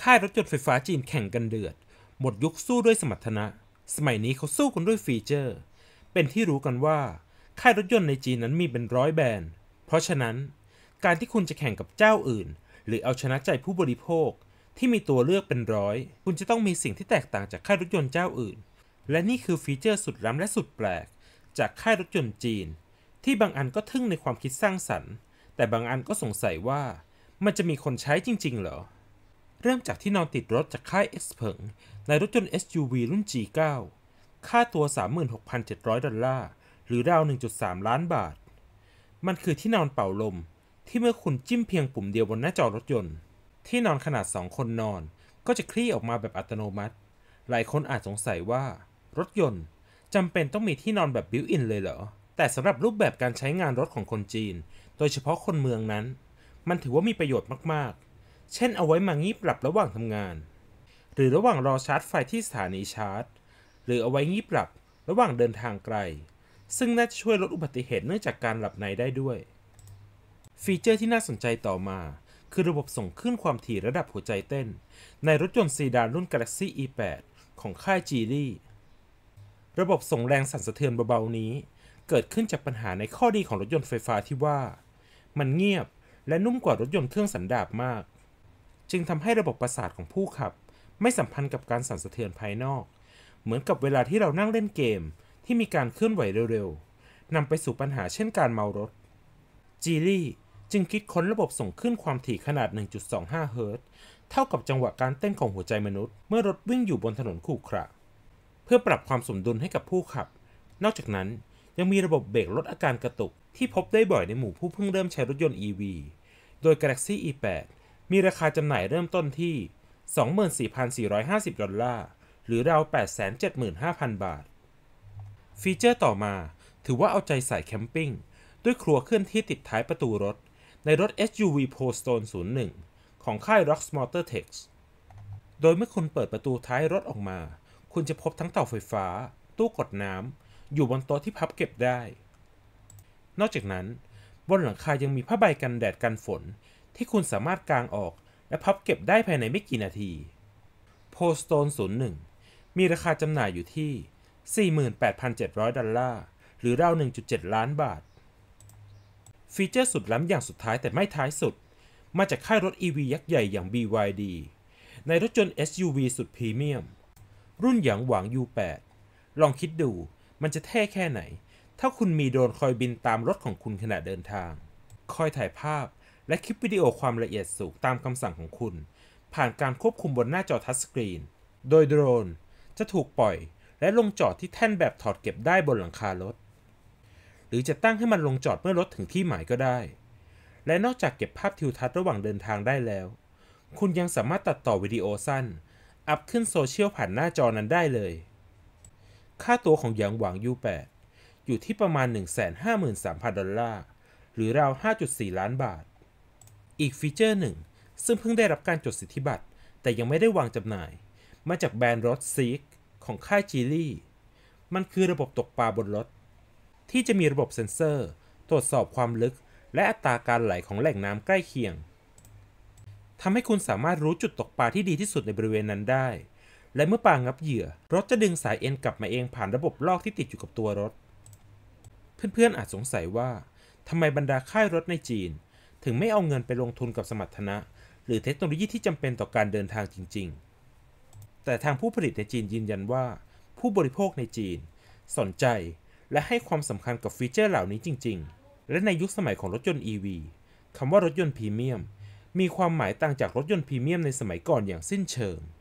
ค่ายรถยนต์ไฟฟ้าจีนแข่งกันเดือดหมดยุคสู้ด้วยสมรรถนะสมัยนี้เขาสู้กันด้วยฟีเจอร์เป็นที่รู้กันว่าค่ายรถยนต์ในจีนนั้นมีเป็นร้อยแบรนด์เพราะฉะนั้นการที่คุณจะแข่งกับเจ้าอื่นหรือเอาชนะใจผู้บริโภคที่มีตัวเลือกเป็นร้อยคุณจะต้องมีสิ่งที่แตกต่างจากค่ายรถยนต์เจ้าอื่นและนี่คือฟีเจอร์สุดล้ำและสุดแปลกจากค่ายรถยนต์จีนที่บางอันก็ทึ่งในความคิดสร้างสรรค์แต่บางอันก็สงสัยว่ามันจะมีคนใช้จริงๆเหรอเริ่มจากที่นอนติดรถจากค่าย XPeng ในรถยนต์ SUV รุ่น G9 ค่าตัว $36,700 หรือราว 1.3 ล้านบาทมันคือที่นอนเป่าลมที่เมื่อคุณจิ้มเพียงปุ่มเดียวบนหน้าจอรถยนต์ที่นอนขนาด2คนนอนก็จะคลี่ออกมาแบบอัตโนมัติหลายคนอาจสงสัยว่ารถยนต์จำเป็นต้องมีที่นอนแบบบิวต์อินเลยเหรอแต่สำหรับรูปแบบการใช้งานรถของคนจีนโดยเฉพาะคนเมืองนั้นมันถือว่ามีประโยชน์มากๆเช่นเอาไว้มางีบหลับระหว่างทำงานหรือระหว่างรอชาร์จไฟที่สถานีชาร์จหรือเอาไว้งีบหลับระหว่างเดินทางไกลซึ่งน่าจะช่วยลดอุบัติเหตุเนื่องจากการหลับในได้ด้วยฟีเจอร์ที่น่าสนใจต่อมาคือระบบส่งคลื่นความถี่ระดับหัวใจเต้นในรถยนต์ซีดานรุ่น Galaxy E8 ของค่าย Geely ระบบส่งแรงสั่นสะเทือนเบาๆนี้เกิดขึ้นจากปัญหาในข้อดีของรถยนต์ไฟฟ้าที่ว่ามันเงียบและนุ่มกว่ารถยนต์เครื่องสันดาปมากจึงทำให้ระบบประสาทของผู้ขับไม่สัมพันธ์กับการสั่นสะเทือนภายนอกเหมือนกับเวลาที่เรานั่งเล่นเกมที่มีการเคลื่อนไหวเร็วๆนำไปสู่ปัญหาเช่นการเมารถ Geely จึงคิดค้นระบบส่งคลื่นความถี่ขนาด 1.25 เฮิรตซ์เท่ากับจังหวะการเต้นของหัวใจมนุษย์เมื่อรถวิ่งอยู่บนถนนขรุขระเพื่อปรับความสมดุลให้กับผู้ขับนอกจากนั้นยังมีระบบเบรกลดอาการกระตุกที่พบได้บ่อยในหมู่ผู้เพิ่งเริ่มใช้รถยนต์ EV โดย Galaxy E8 มีราคาจำหน่ายเริ่มต้นที่ $24,450 หรือราว 875,000 บาทฟีเจอร์ต่อมาถือว่าเอาใจใส่แคมปิ้งด้วยครัวเคลื่อนที่ติดท้ายประตูรถในรถ SUV Polestar 01 ของค่าย Rox Motortech โดยเมื่อคุณเปิดประตูท้ายรถออกมาคุณจะพบทั้งเตาไฟฟ้าตู้กดน้ำอยู่บนโต๊ะที่พับเก็บได้นอกจากนั้นบนหลังคายังมีผ้าใบกันแดดกันฝนที่คุณสามารถกางออกและพับเก็บได้ภายในไม่กี่นาที Polestar 01 มีราคาจำหน่ายอยู่ที่ $48,700 หรือราว 1.7 ล้านบาทฟีเจอร์สุดล้ำอย่างสุดท้ายแต่ไม่ท้ายสุดมาจากค่ายรถ EV ยักษ์ใหญ่อย่าง BYD ในรถยนต์ SUV สุดพรีเมียมรุ่นหยางหวาง U8 ลองคิดดูมันจะเท่แค่ไหนถ้าคุณมีโดรนคอยบินตามรถของคุณขณะเดินทางคอยถ่ายภาพและคลิปวิดีโอความละเอียดสูงตามคำสั่งของคุณผ่านการควบคุมบนหน้าจอทัชสกรีนโดยโดรนจะถูกปล่อยและลงจอดที่แท่นแบบถอดเก็บได้บนหลังคารถหรือจะตั้งให้มันลงจอดเมื่อรถถึงที่หมายก็ได้และนอกจากเก็บภาพทิวทัศน์ระหว่างเดินทางได้แล้วคุณยังสามารถตัดต่อวิดีโอสั้นอัพขึ้นโซเชียลผ่านหน้าจอนั้นได้เลยค่าตัวของหยางหวาง U8 อยู่ที่ประมาณ $153,000 หรือราว 5.4 ล้านบาทอีกฟีเจอร์หนึ่งซึ่งเพิ่งได้รับการจดสิทธิบัตรแต่ยังไม่ได้วางจำหน่ายมาจากแบรนด์รถ Zeekr ของค่าย Geely มันคือระบบตกปลาบนรถที่จะมีระบบเซ็นเซอร์ตรวจสอบความลึกและอัตราการไหลของแหล่งน้ำใกล้เคียงทำให้คุณสามารถรู้จุดตกปลาที่ดีที่สุดในบริเวณนั้นได้และเมื่อปลางับเหยื่อรถจะดึงสายเอ็นกลับมาเองผ่านระบบลอกที่ติดอยู่กับตัวรถเพื่อนๆอาจสงสัยว่าทำไมบรรดาค่ายรถในจีนถึงไม่เอาเงินไปลงทุนกับสมรรถนะหรือเทคโนโลยีที่จำเป็นต่อการเดินทางจริงๆแต่ทางผู้ผลิตในจีนยืนยันว่าผู้บริโภคในจีนสนใจและให้ความสำคัญกับฟีเจอร์เหล่านี้จริงๆและในยุคสมัยของรถยนต์ EV คำว่ารถยนต์พรีเมียมมีความหมายต่างจากรถยนต์พรีเมียมในสมัยก่อนอย่างสิ้นเชิง